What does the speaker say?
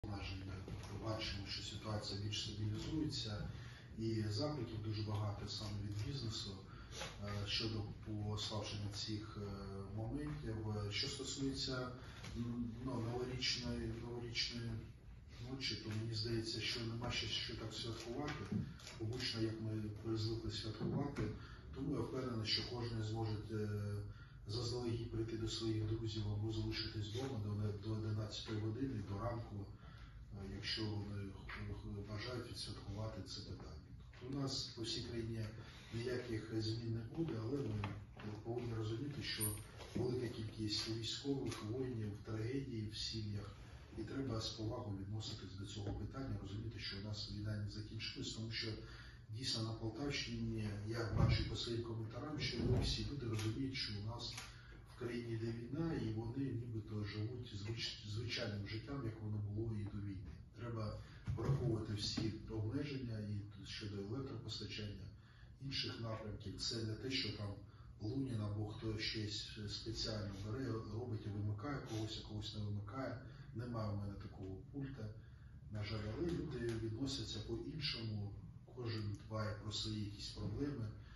Бачимо, що ситуація більш стабілізується і закликів дуже багато саме від бізнесу щодо послаблення цих моментів. Що стосується новорічної ночі, то мені здається, що нема ще що так святкувати, побучно, як ми звикли святкувати. Тому я впевнений, що кожен зможе заздалегідь прийти до своїх друзів або залишитись вдома до 11 години, до ранку, якщо вони бажають відсвяткувати це питання. У нас по всій країні ніяких змін не буде, але ми повинні розуміти, що велика кількість військових, воїнів, трагедій в сім'ях, і треба з повагою відноситись до цього питання, розуміти, що у нас війна не закінчилась, тому що дійсно на Полтавщині, я бачу по своїм коментарям, що всі люди розуміють, що у нас в країні йде війна, і вони нібито живуть звичайним життям, як воно було і до війни. Треба враховувати всі обмеження і щодо електропостачання, інших напрямків. Це не те, що там Лунін або хто щось спеціально бере, робить і вимикає когось, а когось не вимикає. Немає у мене такого пульта, на жаль, але люди відносяться по-іншому, кожен дбає про свої якісь проблеми.